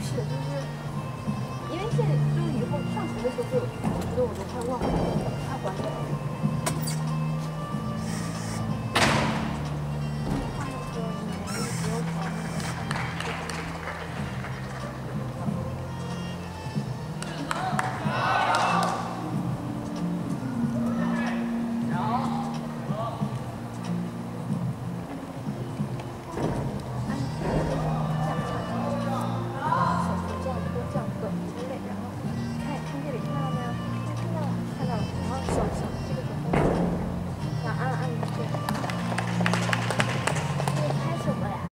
是，就是因为现在就是以后上学的时候就，我觉得我都快忘了。